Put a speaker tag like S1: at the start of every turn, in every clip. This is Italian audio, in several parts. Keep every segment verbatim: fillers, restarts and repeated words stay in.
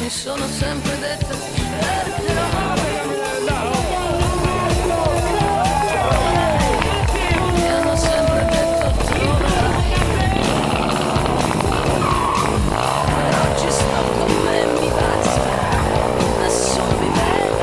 S1: sono sempre detta cercherò. Mi hanno sempre detto troverai. Per oggi sto con me, mi basta, nessuno mi vede.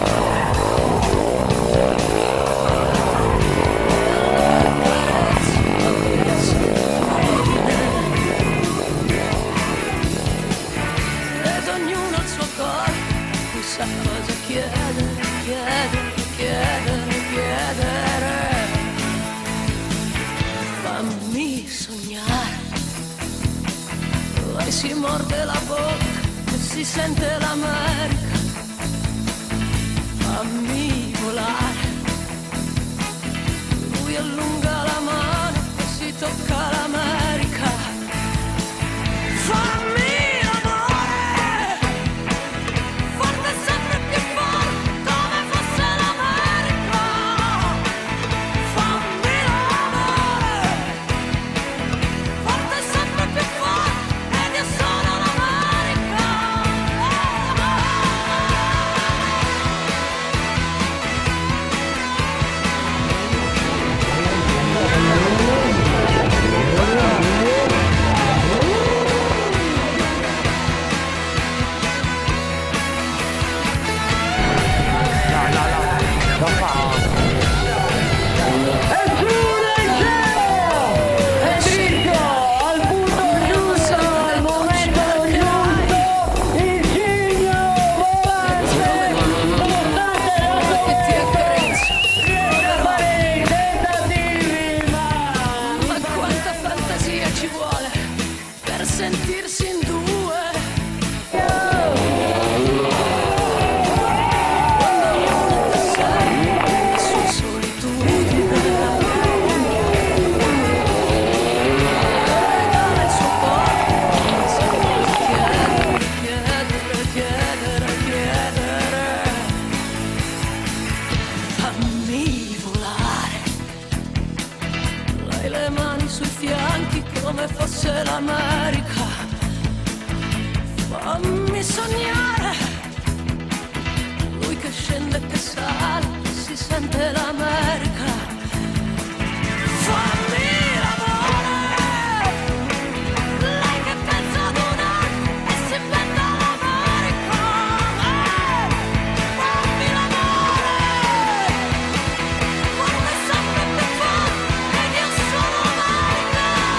S1: Ed ognuno il suo corpo, chissà cosa chiedere, chiedere, chiedere, chiedere. Fammi sognare. Lei si morde la bocca e si sente l'America. Fammi volare. Lui allunga la mano e si tocca l'America. Fammi l'amore, forte sempre più forte, come fosse l'America. Fammi l'amore, forte sempre più forte, ed io sono l'America. Sentirsi in due, quando uno è sempre la sua solitudine, regala il suo corpo, sempre chiedere, chiedere, chiedere, fammi volare. Lei le mani sui fianchi come fosse l'America. Fammi sognare. Lui che scende e che sale, si sente l'America. Fammi l'amore. Lei che pensa ad una e si inventa l'America. Fammi l'amore, forte sempre più forte, ed io sono l'America.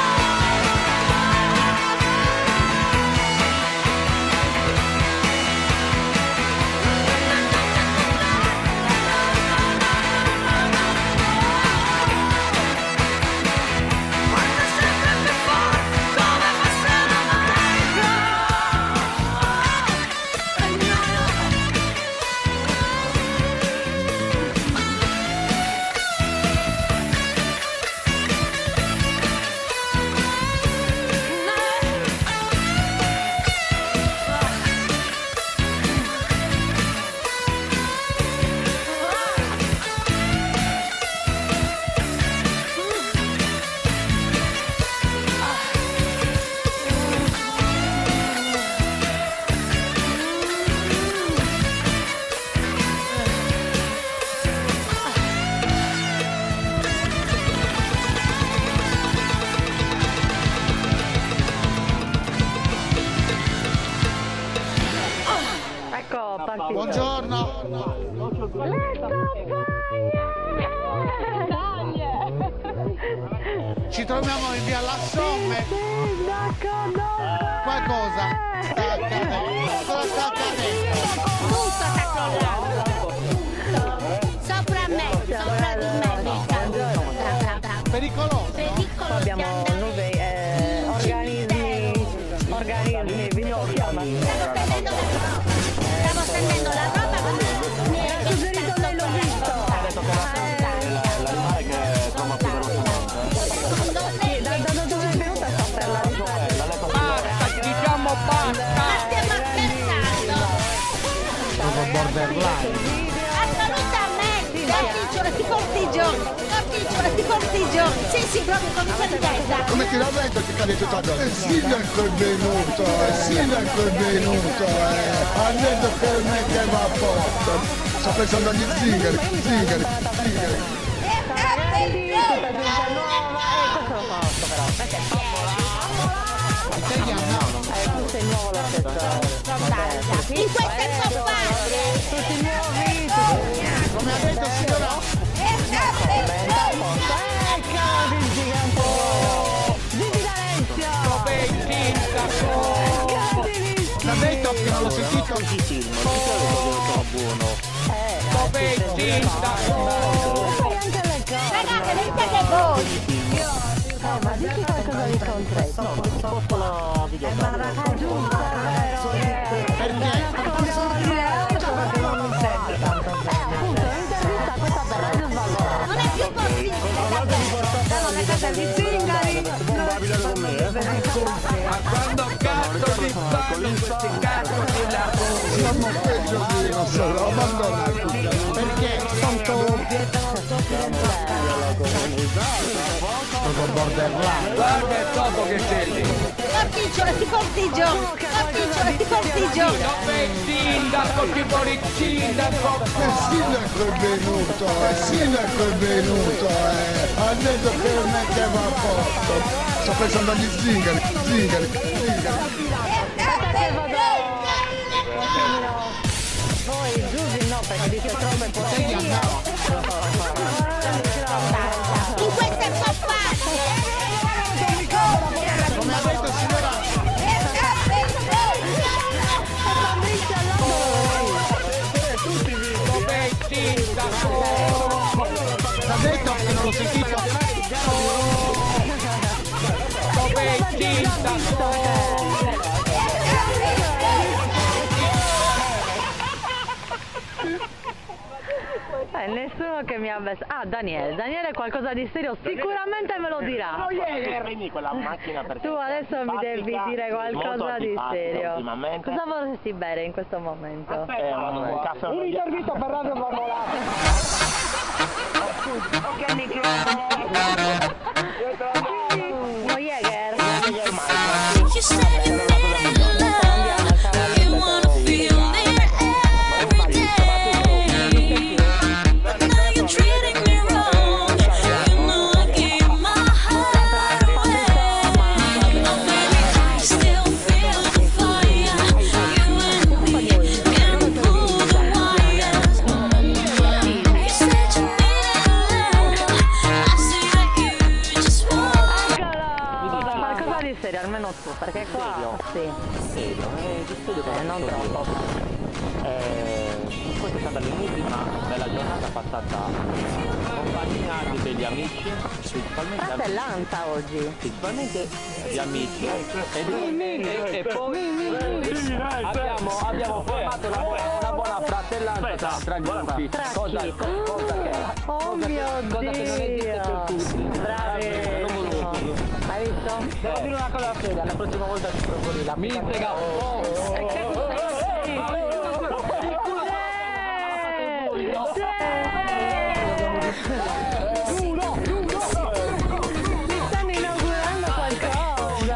S2: Buongiorno. Ci troviamo in via La Somme. Qualcosa sta accadendo. Cosa sta accadendo?
S3: Tutto sta crollando. Sopra me, sopra di me.
S2: Pericoloso?
S3: Pericolo.
S4: Abbiamo nuove eh, organismi, organismi, vi chiama.
S3: Stavo stendendo la roba, ma mi è
S4: Suggerito lei, l'ho visto.
S5: L'animale che trova poderosamente.
S4: Da dove è venuta sta stella?
S2: Basta, diciamo basta.
S3: Ma stiamo scherzando.
S2: Proprio borderline.
S3: Assolutamente. Da picciolo, ti cortigione. Cortiggio, ti cortiggio. Sì, sì, proprio come in testa.
S2: Come ti lamento ti cade tutta addosso? Il sindaco è venuto, il sindaco è venuto, eh. Ha detto per me che va a posto. Sto pensando agli zingari, zingari, zingari.
S3: In questa è
S4: Tutti nuovi,
S2: Come ha detto il signora? L'ha detto che non l'ho sentito?
S3: Ragazzi, venite voi.
S4: ma dici qualcosa di concreto?
S5: No, non posso la videocamera.
S4: Ma raga, giusto,
S2: Perché?
S3: Non è più possibile.
S4: Siamo la casa di zingari.
S6: Ma quando cazzo li fanno questi cazzo di lavoro?
S2: Siamo peggio di non so, l'ho abbandonato. Perché? Sono borderline.
S6: Guarda il topo che c'è lì.
S3: Cortiggio, ti cortiggio. Cortiggio, ti cortiggio.
S6: Dove il sindaco, ti vuole il sindaco?
S2: Il sindaco è venuto, il sindaco è venuto, eh. Ha detto per me che va a posto. Sto pensando agli zingari, zingari, zingari.
S4: Voi Giusy no, perché dice troppe porcherie.
S3: In questa è un po' facile.
S2: Come ha detto il signora?
S6: Dove il sindaco?
S2: L'ha detto che non l'ho sentito?
S6: Dove il sindaco?
S4: Eh, nessuno che mi ha messo. Ah, Daniele, Daniele qualcosa di serio sicuramente me lo dirà.
S5: Prendi quella macchina perché
S4: Tu adesso mi devi dire qualcosa di serio. Cosa vorresti bere in questo momento?
S5: Eh, un caffè.
S7: Un'intervista per Radio Marmolata.
S5: Ok, microfono.
S4: Uno Jäger.
S1: You said you needed love. You wanna feel near every day. But now you're treating me wrong. You know I gave my heart away. Oh baby, I still feel the fire. You and me can pull the wires. You said you needed love. I see that you just want.
S4: Eccolo! Qualcosa di serio, almeno tu, perché qua sì.
S5: Serio, eh, di serio
S4: Eh, non troppo.
S5: Eh, questa è stata l'ennesima bella giornata passata compagnia di begli amici, principalmente amici,
S4: Fratellanza oggi.
S5: principalmente di amici e, di, e, e poi abbiamo, abbiamo formato una buona, una buona fratellanza tra, tra gruppi, cosa,
S4: chi?
S5: cosa che
S4: Oh mio
S5: cosa che non esiste per tutti.
S4: Bravissimo.
S5: Non volevo dirlo.
S4: Hai visto?
S5: Devo dire una cosa seria, la prossima volta ti proponi la
S6: Mi frega un po'.
S4: Mi stanno inaugurando qualcosa.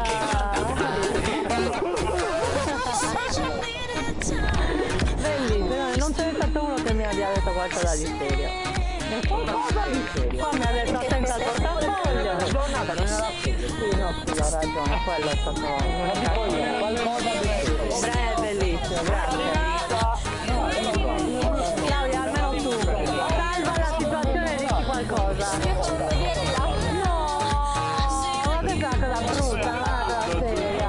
S4: Bellissimo, non c'è stato uno che mi abbia detto qualcosa di serio. Qualcosa di serio. Qua mi ha detto attenta al portafoglio.
S5: La giornata non era seria.
S4: Sì, no, sì, ho ragione, quello è stato
S5: Qualcosa di serio.
S4: Bravo, bellissimo, grazie. Claudia, almeno tu, salva la situazione e dici qualcosa. No, questa è una cosa brutta, non è una cosa seria.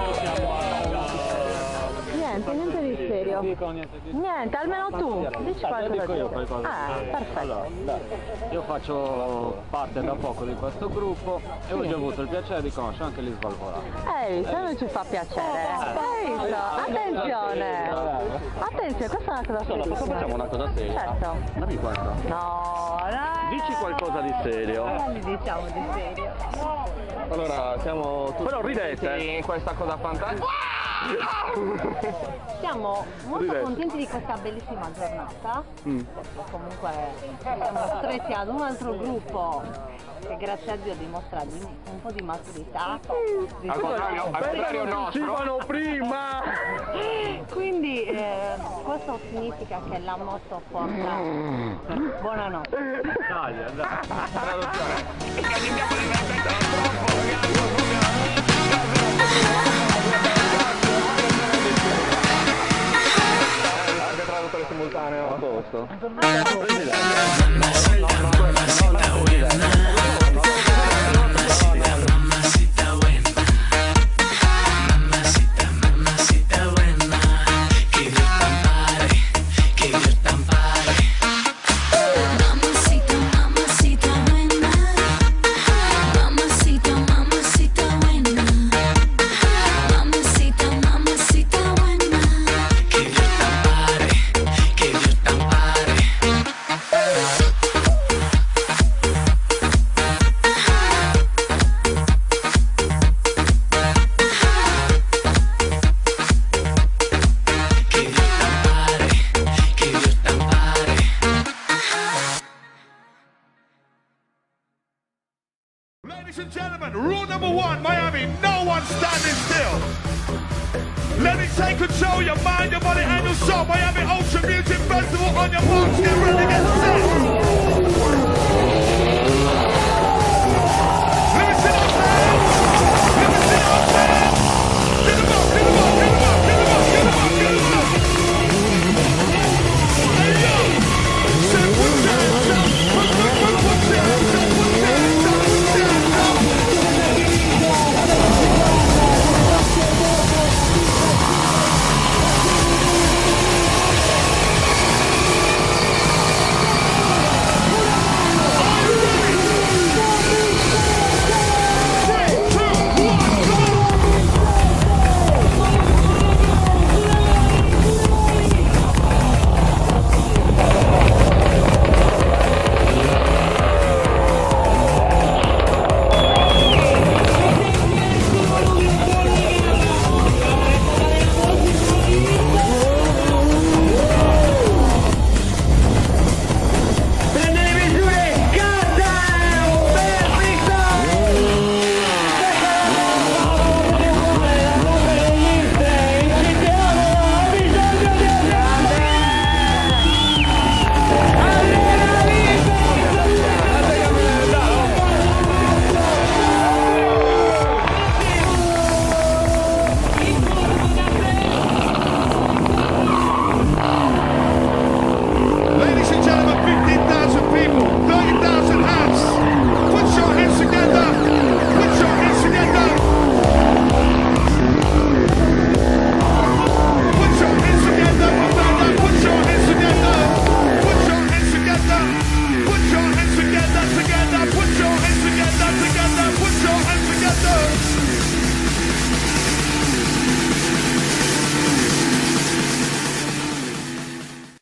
S4: Niente, niente di serio. Niente, almeno tu, dici qualcosa di
S5: Dico io
S4: serio.
S5: qualcosa.
S4: Ah, perfetto.
S5: Allora, io faccio parte da poco di questo gruppo e oggi ho avuto il piacere di conoscere anche gli Svalvolati.
S4: Hai visto, noi ci fa piacere. Hai visto? Attenzione! Attenzione, questa è una cosa
S5: Allora,
S4: serissima.
S5: facciamo una cosa seria.
S4: Certo.
S5: Dammi qualcosa.
S4: No, no.
S5: Dici qualcosa di serio.
S4: Cosa gli diciamo di serio?
S5: Allora, siamo tutti
S6: Però ridete.
S5: in questa cosa fantastica.
S4: Siamo molto contenti di questa bellissima giornata,
S5: Mm.
S4: perché comunque siamo stretti ad un altro gruppo che grazie a Dio dimostra di- un po' di maturità. Di-
S5: Al contrario, al contrario nostro.
S6: prima!
S4: Quindi eh, questo significa che la moto porta. Buonanotte.
S5: Dai, dai. Traduzione. Anche traduttore simultaneo. A posto.
S1: Mamacita, mamacita buena. Mamacita, mamacita buena. Mamacita, mamacita buena. Que Dios te ampare, que Dios te ampare. Que Dios te ampare, que Dios te ampare.
S8: Ladies and gentlemen, rule number one, Miami, no one standing still. Let it take control, your mind, your body and your soul. Miami Ultra Music Festival on your marks, get ready, get set.